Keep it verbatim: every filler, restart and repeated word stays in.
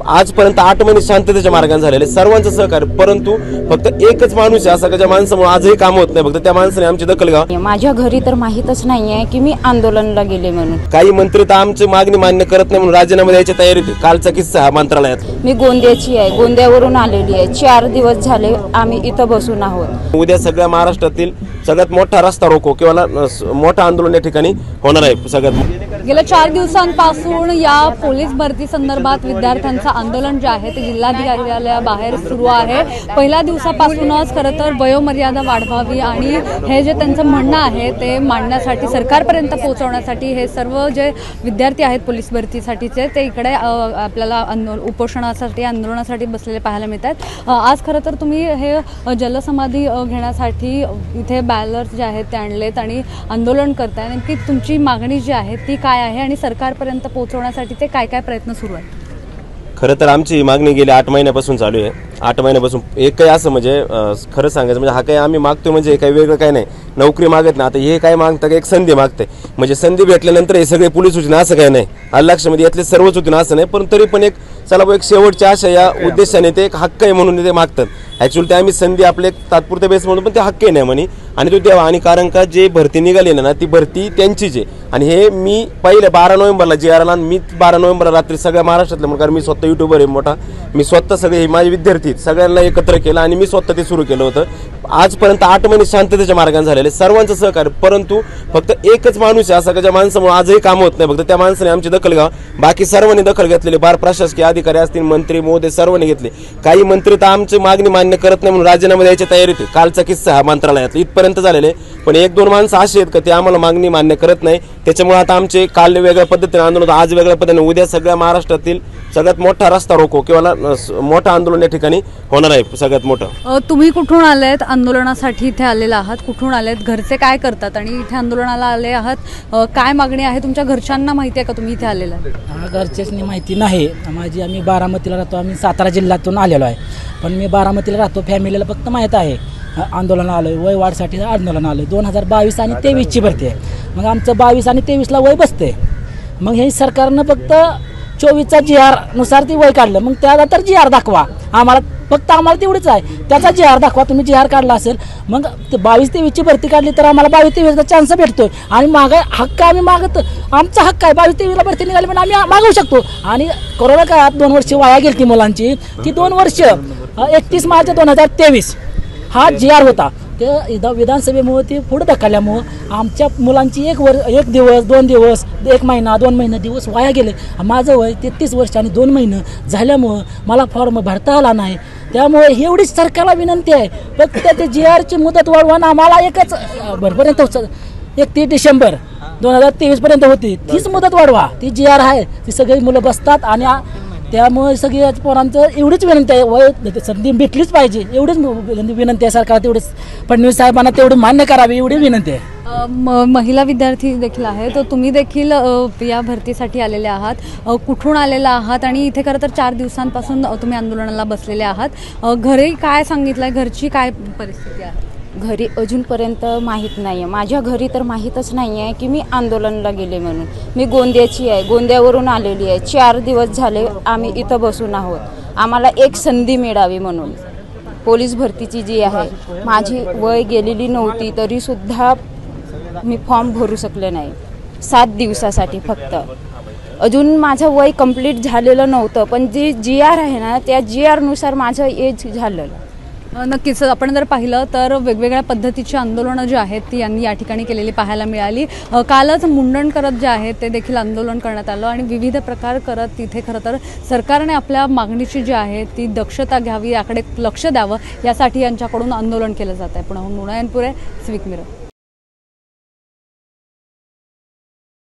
आजपर्यंत आठ महिने शांततेच्या मार्गाने झालेले सर्वांचं सहकार्य, परंतु फक्त एकच माणूस आहे असा का ज्या माणसामुळे आजही काम होत नाही, फक्त त्या माणसाने आमची दखल घ्यावी। माझ्या घरी तर माहीतच नाहीये की मी आंदोलनाला गेले म्हणून। काही मंत्री तर आमची मागणी मान्य करत नाही म्हणून राजीनामा द्यायची तयारीत। कालचा किस्सा हा मंत्रालयात। मी गोंदियाची आहे, गोंदियावरून आलेली आहे। चार दिवस झाले आम्ही इथं बसून आहोत। उद्या सगळ्या महाराष्ट्रातील सगळ्यात मोठा रस्ता रोको किंवा मोठा आंदोलन या ठिकाणी होणार आहे। सगळ्यात गेल्या चार दिवसांपासून या पोलीस भरती संदर्भात विद्यार्थ्यांचं आंदोलन जे आहे ते जिल्हाधिकारी कार्यालयाबाहेर सुरू आहे। पहिल्या दिवसापासूनच खरं तर वयोमर्यादा वाढवावी आणि हे जे त्यांचं म्हणणं आहे ते मांडण्यासाठी, सरकारपर्यंत पोहोचवण्यासाठी हे सर्व जे विद्यार्थी आहेत पोलीस भरतीसाठीचे ते इकडे आपल्याला उपोषणासाठी आंदोलनासाठी बसलेले पाहायला मिळतात। आज खरं तर तुम्ही हे जलसमाधी घेण्यासाठी इथे बॅलर्स जे आहेत ते आणलेत आणि आंदोलन करताय। नेमकी तुमची मागणी जी आहे ती काय आहे आणि सरकारपर्यंत पोहोचवण्यासाठी ते काय काय प्रयत्न सुरू आहेत? खरं तर आमची मागणी गेली आठ महिन्यापासून चालू आहे। आठ महिन्यापासून एक काही असं म्हणजे खरं सांगायचं म्हणजे हा काही आम्ही मागतोय म्हणजे काही वेगळं काही नाही, नोकरी मागत नाही। आता हे काय मागतं का एक संधी मागते, म्हणजे संधी भेटल्यानंतर हे सगळे पोलीस होते ना असं काही नाही, लक्षामध्ये यातले सर्वच होते ना असं नाही, पण तरी पण एक चला एक शेवटच्या आशा या उद्देशाने ते एक हक्क आहे म्हणून ते मागतात। ॲक्च्युअली ते आम्ही संधी आपले तात्पुरत्या बेस म्हणून पण ते हक्क नाही म्हणे आणि तो द्यावा। आणि कारण का जे भरती निघाली ना ती भरती त्यांचीच आहे आणि हे मी पहिले बारा नोव्हेंबरला जे आर मी बारा नोव्हेंबरला रात्री सगळ्या महाराष्ट्रातल्या म्हणून, कारण मी स्वतः युट्यूबर आहे मोठा, मी स्वतः सगळे हे माझे विद्यार्थी सगळ्यांना एकत्र केलं आणि मी स्वतः ते सुरू केलं होतं। आजपर्यंत आठ महिने शांततेच्या मार्गाने झालेले सर्वांचं सहकार्य, परंतु फक्त एकच माणूस आहे असा का ज्या माणसामुळे आजही काम होत नाही, फक्त त्या माणसाने आमची दखल घ्यावी। बाकी सर्वांनी दखल घेतलेली, बार प्रशासकीय अधिकारी असतील, मंत्री महोदय सर्वांनी घेतले। काही मंत्री तर आमची मागणी मान्य करत नाही म्हणून राजीनामा द्यायची तयारीत। कालचा किस्सा हा मंत्रालयात इथपर्यंत झालेले, पण एक दोन माणसं अशी आहेत का ते आम्हाला मागणी मान्य करत नाही। त्याच्यामुळे आता आमचे काल वेगळ्या पद्धतीने आंदोलन, आज वेगळ्या पद्धतीने, उद्या सगळ्या महाराष्ट्रातील सगळ्यात मोठा रस्ता रोको किंवा मोठा आंदोलन या ठिकाणी होणार आहे सगळ्यात मोठं। तुम्ही कुठून आलेत आंदोलनासाठी? इथे आलेला आहात, कुठून आलेत, घरचे काय करतात आणि इथे आंदोलनाला आले आहात, काय मागणी आहे? तुमच्या घरच्यांना माहिती आहे का तुम्ही इथे आलेला? घरचेच माहिती नाही माझी, आम्ही बारामतीला राहतो, आम्ही सातारा जिल्ह्यातून आलेलो आहे, पण मी बारामतीला राहतो, फॅमिलीला फक्त माहीत आहे आंदोलन आलं वय वाढसाठी आंदोलन आलं दोन हजार बावीस आणि तेवीसची भरती आहे। मग आमचं बावीस आणि तेवीसला वय बसते, मग हे सरकारनं फक्त चोवीसचा जी आर नुसार ती वय काढलं, मग त्याला तर जी आर दाखवा आम्हाला, फक्त आम्हाला तेवढीच आहे त्याचा जी आर दाखवा। तुम्ही जी आर काढला असेल मग ते बावीस तेवीसची भरती काढली तर आम्हाला बावीस तेवीसचा चान्स भेटतोय आणि मागा हक्क आम्ही मागत, आमचा हक्क आहे। बावीस तेवीसला भरती निघाली पण आम्ही मागवू शकतो। आणि कोरोना काळात दोन वर्ष वाया गेली ती मुलांची, ती दोन वर्ष एकतीस मार्च दोन हजार तेवीस हा जी आर होता, ते विधानसभेमुळे ती पुढे ढकलल्यामुळं आमच्या मुलांची एक वर एक दिवस दोन दिवस एक महिना दोन महिने दिवस वाया गेले। माझं वय तेहतीस वर्ष आणि दोन महिने झाल्यामुळं मला फॉर्म भरता आला नाही। त्यामुळे एवढीच सरकारला विनंती आहे, फक्त ते जी आरची मुदत वाढवून आम्हाला एकच भरपर्यंत एकतीस डिसेंबर दोन हजार तेवीस पर्यंत होती, तीच मुदत वाढवा। ती जी आर आहे ती सगळी मुलं बसतात आणि त्यामुळे सगळ्या पोरांचं एवढीच विनंती आहे, वय संधी भेटलीच पाहिजे एवढीच विनंती आहे सरकार, तेवढीच फडणवीस साहेबांना तेवढी मान्य करावी एवढी विनंती आहे। महिला विद्यार्थी देखील आहे, तर तुम्ही देखील या भरतीसाठी आलेले आहात, कुठून आलेला आहात आणि इथे खरं तर चार दिवसांपासून तुम्ही आंदोलनाला बसलेले आहात, घरी काय सांगितलंय, घरची काय परिस्थिती आहे? घरी अजूनपर्यंत माहीत नाही आहे, माझ्या घरी तर माहीतच नाही आहे की मी आंदोलनाला गेले म्हणून। मी गोंदियाची आहे, गोंदियावरून आलेली आहे। चार दिवस झाले आम्ही इथं बसून आहोत, आम्हाला एक संधी मिळावी म्हणून। पोलीस भरतीची जी आहे, माझी वय गेलेली नव्हती तरीसुद्धा मी फॉर्म भरू शकले नाही सात दिवसासाठी फक्त। अजून माझं वय कंप्लीट झालेलं नव्हतं, पण जी जी आर आहे ना त्या जी आरनुसार माझं एज झालेलं। नक्कीच आपण जर पाहिलं तर वेगवेगळ्या पद्धतीची आंदोलनं जी आहेत ती यांनी या ठिकाणी केलेली पाहायला मिळाली। कालच मुंडन करत जे आहे ते देखील आंदोलन करण्यात आलं आणि विविध प्रकार करत तिथे खरं तर सरकारने आपल्या मागणीची जी आहे ती दक्षता घ्यावी, याकडे लक्ष द्यावं यासाठी यांच्याकडून आंदोलन केलं जात आहे। पुण्याहून मुनायनपुरे, सिविक मिरर।